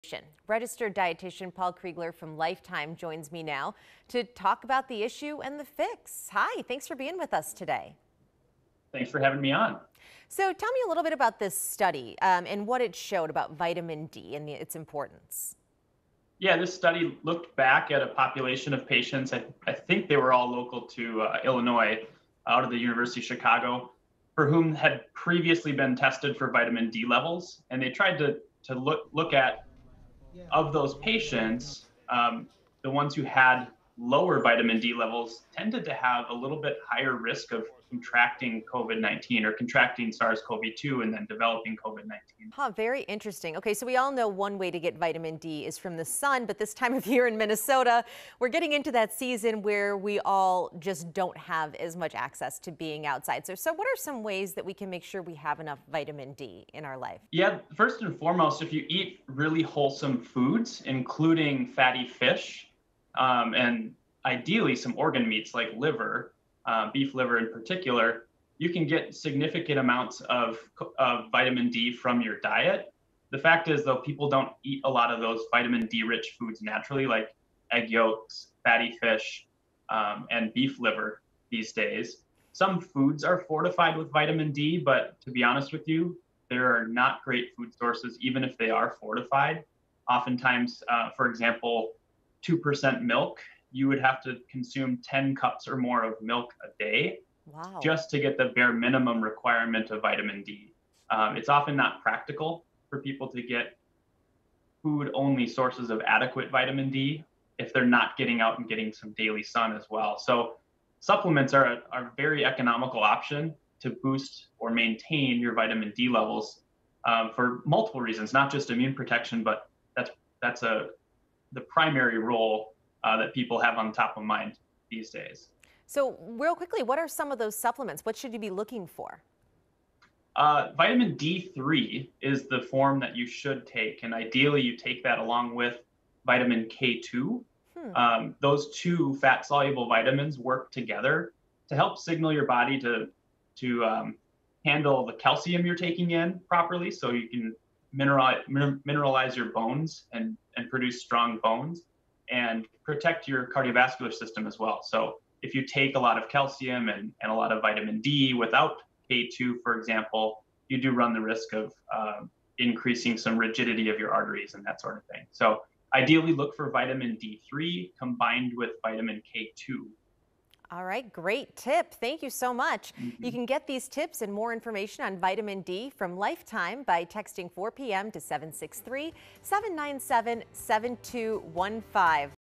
Registered dietitian Paul Kriegler from Lifetime joins me now to talk about the issue and the fix. Hi, thanks for being with us today. Thanks for having me on. So tell me a little bit about this study and what it showed about vitamin D and its importance. Yeah, this study looked back at a population of patients. I think they were all local to Illinois, out of the University of Chicago, for whom had previously been tested for vitamin D levels. And they tried to look at, of those patients, the ones who had lower vitamin D levels tended to have a little bit higher risk of contracting COVID-19 or contracting SARS-CoV-2 and then developing COVID-19. Very interesting. Okay, so we all know one way to get vitamin D is from the sun, but this time of year in Minnesota, we're getting into that season where we all just don't have as much access to being outside. So what are some ways that we can make sure we have enough vitamin D in our life? Yeah, first and foremost, if you eat really wholesome foods, including fatty fish, and ideally some organ meats like liver, beef liver in particular, you can get significant amounts of vitamin D from your diet. The fact is, though, people don't eat a lot of those vitamin D rich foods naturally, like egg yolks, fatty fish, and beef liver these days. Some foods are fortified with vitamin D, but to be honest with you, there are not great food sources, even if they are fortified. Oftentimes, for example, 2% milk, you would have to consume 10 cups or more of milk a day Wow. just to get the bare minimum requirement of vitamin D. It's often not practical for people to get food-only sources of adequate vitamin D if they're not getting out and getting some daily sun as well. So supplements are a very economical option to boost or maintain your vitamin D levels for multiple reasons, not just immune protection, but that's the primary role that people have on top of mind these days. So real quickly, what are some of those supplements? What should you be looking for? Vitamin D3 is the form that you should take, and ideally you take that along with vitamin K2. Those two fat-soluble vitamins work together to help signal your body to handle the calcium you're taking in properly, so you can mineralize your bones and produce strong bones, and protect your cardiovascular system as well. So if you take a lot of calcium and a lot of vitamin D without K2, for example, you do run the risk of increasing some rigidity of your arteries and that sort of thing. So ideally look for vitamin D3 combined with vitamin K2. All right, great tip. Thank you so much. You Mhm. can get these tips and more information on vitamin D from Lifetime by texting 4 p.m. to 763-797-7215.